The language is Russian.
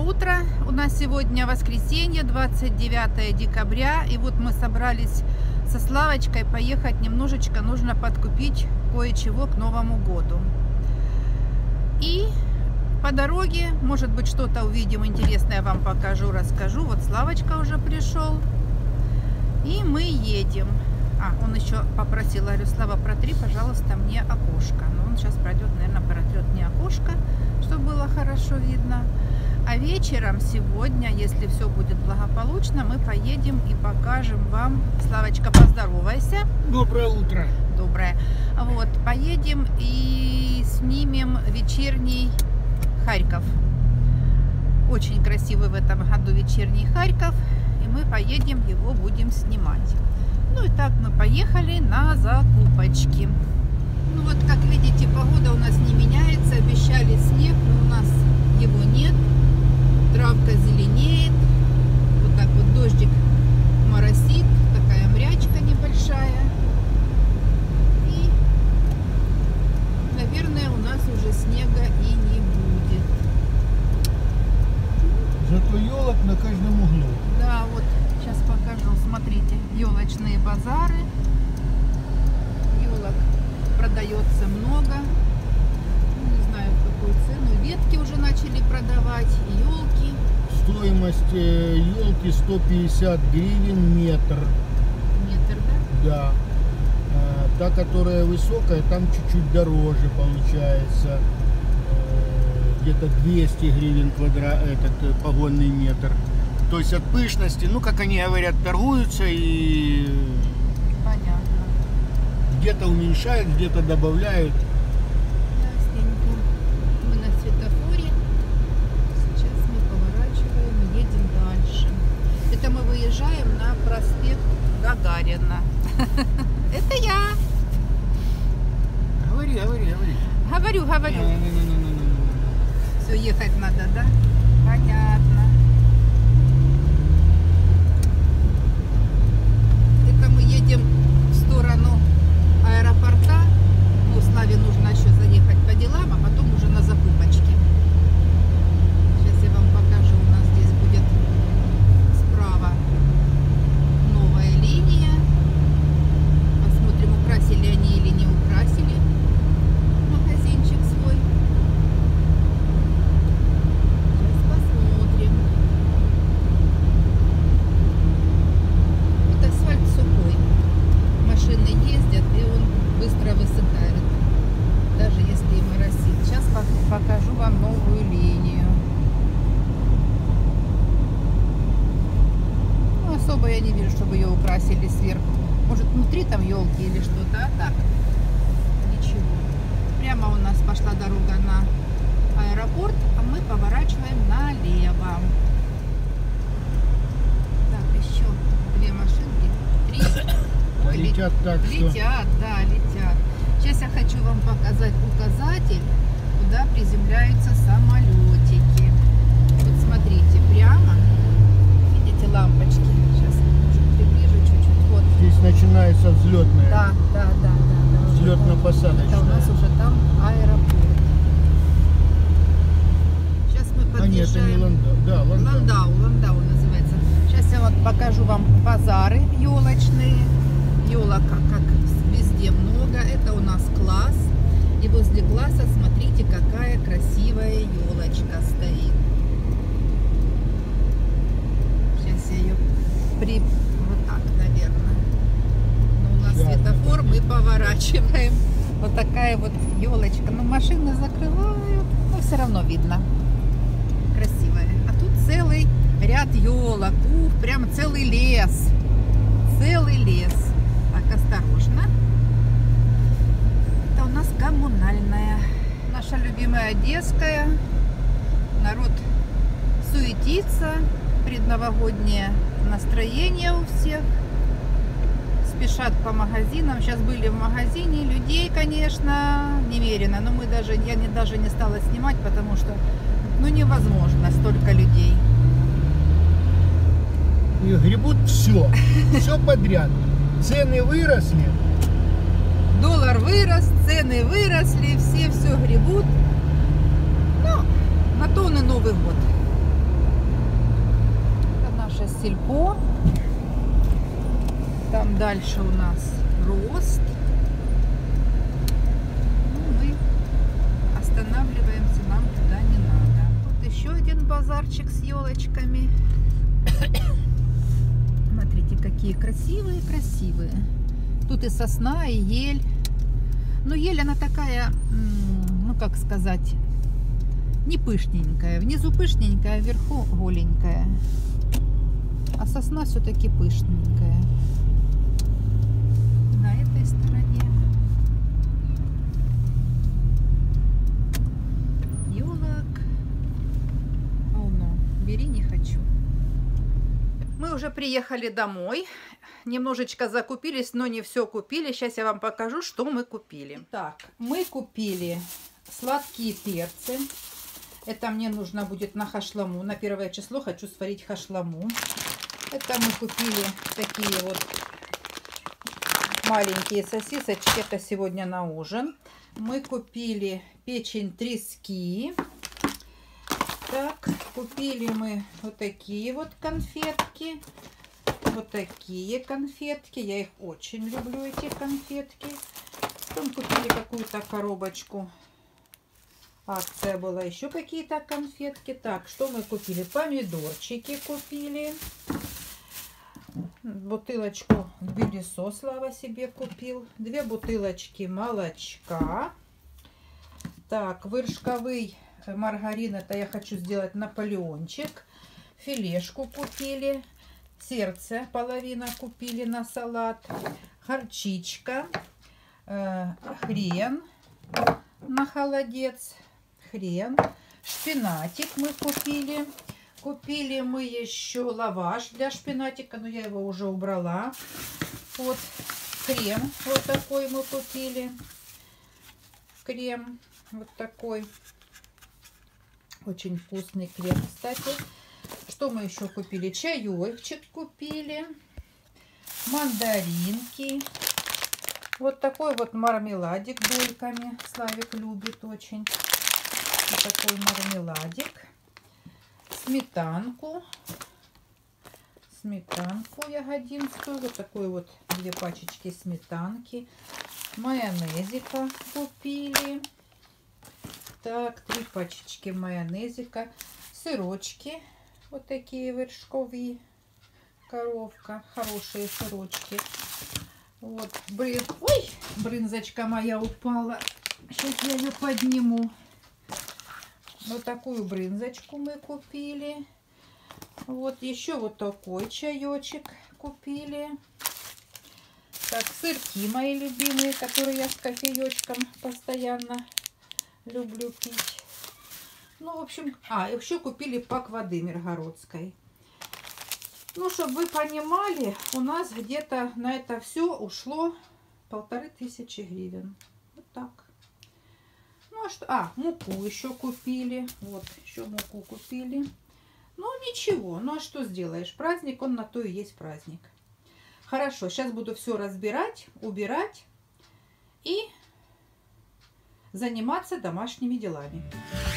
утро! У нас сегодня воскресенье, 29 декабря. И вот мы собрались со Славочкой поехать немножечко. Нужно подкупить кое-чего к Новому году. И по дороге, может быть, что-то увидим интересное, вам покажу, расскажу. Вот Славочка уже пришел. И мы едем. Он еще попросил, говорю, Слава, протри, пожалуйста, мне окошко. Но он сейчас пройдет, наверное, протрет мне окошко, чтобы было хорошо видно. А вечером сегодня, если все будет благополучно, мы поедем и покажем вам. Славочка, поздоровайся. Доброе утро. Доброе. Вот, поедем и снимем вечерний Харьков. Очень красивый в этом году вечерний Харьков. И мы поедем, его будем снимать. Ну и так мы поехали на закупочки. Ну вот, как видите, погода у нас не меняется. Обещали снег, но у нас его нет. Травка зеленеет. Вот так вот дождик моросит. Такая мрячка небольшая. И, наверное, у нас уже снега и не будет. Зато елок на каждом углу. Да, вот сейчас покажу. Смотрите, елочные базары. Елок продается много. Не знаю, в какую цену. Ветки уже начали продавать. Елки. Стоимость елки 150 гривен метр. Метр, да? Да. Та, которая высокая, там чуть-чуть дороже получается. Где-то 200 гривен этот погонный метр. То есть от пышности, ну, как они говорят, торгуются и Понятно. где-то уменьшают, где-то добавляют. Ясненько. Мы на светофоре. Сейчас мы поворачиваем и едем дальше. Это мы выезжаем на проспект Гагарина. Это я. Говори. Говорю. Все, ехать надо, да? Понятно. Это мы едем в сторону аэропорта. Ну, Славе нужно еще заехать по делам, а потом уже на закупочки. Сейчас я вам покажу. У нас здесь будет справа новая линия. Посмотрим, украсили они или не украсили магазинчик свой. Сейчас посмотрим. Вот асфальт сухой. Машины ездят, и он быстро высыхает. Даже если и моросит. Сейчас покажу вам новую линию. Ну, особо я не вижу, чтобы ее украсили сверху. Может, внутри там елки или что-то, а так ничего. Прямо у нас пошла дорога на аэропорт, а мы поворачиваем налево. Так, еще две машинки, три. Ой, Летят так, что... летят, да, летят. Сейчас я хочу вам показать указатель, куда приземляются самолетики. Вот смотрите, прямо, видите лампочки? Сейчас приближу чуть-чуть. Вот. Здесь начинается взлетная. Да. Взлетно-посадочная. Это у нас уже там аэропорт. Сейчас мы А нет, это не подъезжаем. Ландау. Да, Ландау называется. Сейчас я вот покажу вам базары елочные. Елок как везде много. Это у нас класс. И возле класса смотрите, какая красивая елочка стоит. Сейчас я ее вот так, наверное. Но у нас Сейчас, светофор, мы поворачиваем. Вот такая вот елочка. Но машины закрывают, но все равно видно. Красивая. А тут целый ряд елок. Прям целый лес. Целый лес. Так, осторожно. Это у нас коммунальная. Наша любимая Одесская. Народ суетится. Предновогоднее настроение у всех. Спешат по магазинам. Сейчас были в магазине. Людей, конечно, немерено. Но я даже не стала снимать, потому что невозможно, столько людей. И гребут все подряд. Цены выросли. Доллар вырос, цены выросли, все гребут. Ну, на то он и Новый год. наше сельпо. Там дальше у нас рост. Ну, мы останавливаемся, нам туда не надо. Вот еще один базарчик с елочками. Смотрите, какие красивые. Тут и сосна, и ель. Но ель, она такая, ну как сказать, не пышненькая. Внизу пышненькая, а вверху голенькая. А сосна все-таки пышненькая. На этой стороне елок полно. Бери, не хочу. Мы уже приехали домой. Немножечко закупились, но не все купили. Сейчас я вам покажу, что мы купили. Так, мы купили сладкие перцы. Это мне нужно будет на хашламу. На 1 число хочу сварить хашламу. Это мы купили такие вот маленькие сосисочки. Это сегодня на ужин. Мы купили печень трески. Так, купили мы вот такие вот конфетки. Вот такие конфетки. Я их очень люблю, эти конфетки. Потом купили какую-то коробочку. Акция была. Еще какие-то конфетки. Так, что мы купили? Помидорчики купили. Бутылочку Тбилисо Слава себе купил. 2 бутылочки молочка. Так, вершковый маргарин. Это я хочу сделать наполеончик. Филешку купили. Сердце половина купили на салат. Горчичка. Хрен на холодец. Хрен. Шпинатик мы купили. Купили мы еще лаваш для шпинатика, но я его уже убрала. Вот крем вот такой мы купили. Крем вот такой. Очень вкусный крем, кстати. Что мы еще купили? Чаечек купили. Мандаринки. Вот такой вот мармеладик дольками. Славик любит очень. Вот такой мармеладик. Сметанку ягодинскую. Вот такой вот 2 пачечки сметанки. Майонезика купили. Так, 3 пачечки майонезика. Сырочки. Вот такие вершковые. Коровка. Хорошие сырочки. Вот. Ой, брынзочка моя упала. Сейчас я ее подниму. Вот такую брынзочку мы купили. Вот еще вот такой чаечек купили. Так, сырки мои любимые, которые я с кофеечком постоянно люблю пить. Ну, в общем, еще купили пак воды миргородской. Ну, чтобы вы понимали, у нас где-то на это все ушло 1500 гривен. Вот так. Ну, а что? Муку еще купили. Вот, еще муку купили. Ну, ничего. Ну, а что сделаешь? Праздник, он на то и есть праздник. Хорошо, сейчас буду все разбирать, убирать и заниматься домашними делами.